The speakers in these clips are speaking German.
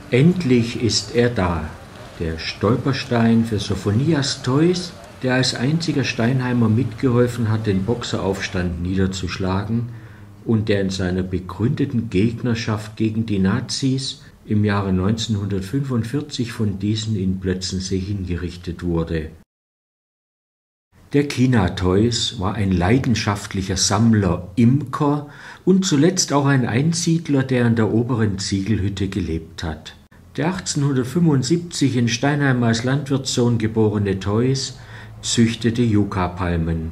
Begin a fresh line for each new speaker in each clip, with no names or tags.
Endlich ist er da, der Stolperstein für Sophonias Toys, der als einziger Steinheimer mitgeholfen hat, den Boxeraufstand niederzuschlagen und der in seiner begründeten Gegnerschaft gegen die Nazis im Jahre 1945 von diesen in Plötzensee hingerichtet wurde. Der China Toys war ein leidenschaftlicher Sammler, Imker und zuletzt auch ein Einsiedler, der in der oberen Ziegelhütte gelebt hat. Der 1875 in Steinheim als Landwirtssohn geborene Toys züchtete Yucca-Palmen.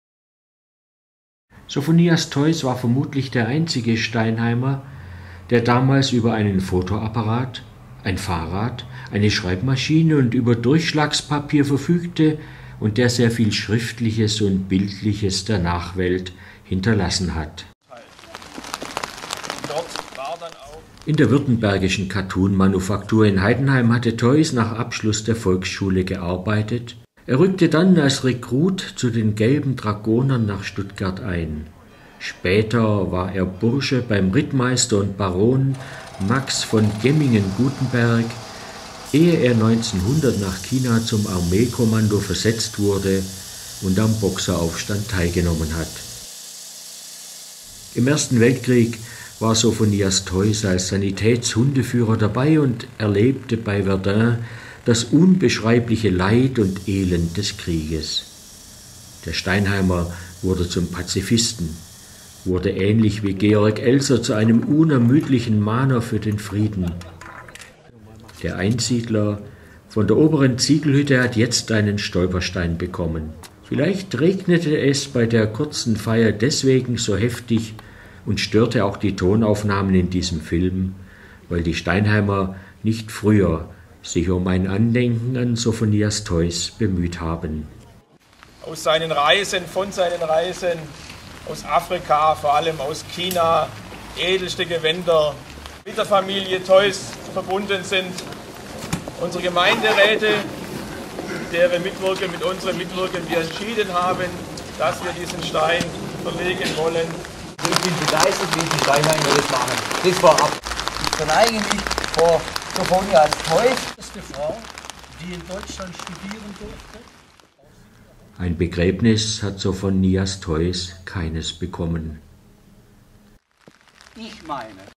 Sophonias Toys war vermutlich der einzige Steinheimer, der damals über einen Fotoapparat, ein Fahrrad, eine Schreibmaschine und über Durchschlagspapier verfügte und der sehr viel Schriftliches und Bildliches der Nachwelt hinterlassen hat. In der württembergischen Cartoon-Manufaktur in Heidenheim hatte Toys nach Abschluss der Volksschule gearbeitet. Er rückte dann als Rekrut zu den Gelben Dragonern nach Stuttgart ein. Später war er Bursche beim Rittmeister und Baron Max von Gemmingen-Gutenberg, ehe er 1900 nach China zum Armeekommando versetzt wurde und am Boxeraufstand teilgenommen hat. Im Ersten Weltkrieg war Sophonias Toys als Sanitätshundeführer dabei und erlebte bei Verdun das unbeschreibliche Leid und Elend des Krieges. Der Steinheimer wurde zum Pazifisten, wurde ähnlich wie Georg Elser zu einem unermüdlichen Mahner für den Frieden. Der Einsiedler von der oberen Ziegelhütte hat jetzt einen Stolperstein bekommen. Vielleicht regnete es bei der kurzen Feier deswegen so heftig und störte auch die Tonaufnahmen in diesem Film, weil die Steinheimer nicht früher sich um ein Andenken an Sophonias Toys bemüht haben.
Von seinen Reisen aus Afrika, vor allem aus China, edelste Gewänder mit der Familie Toys verbunden sind. Unsere Gemeinderäte, deren Mitwirken mit unserem Mitwirken wir entschieden haben, dass wir diesen Stein verlegen wollen.
Ich bin begeistert, wie die Steinheimer das machen. Das vorab. Ich verneige mich vor Sophonias Toys.
Das ist die Frau, die in Deutschland studieren durfte.
Ein Begräbnis hat Sophonias Toys keines bekommen.
Ich meine.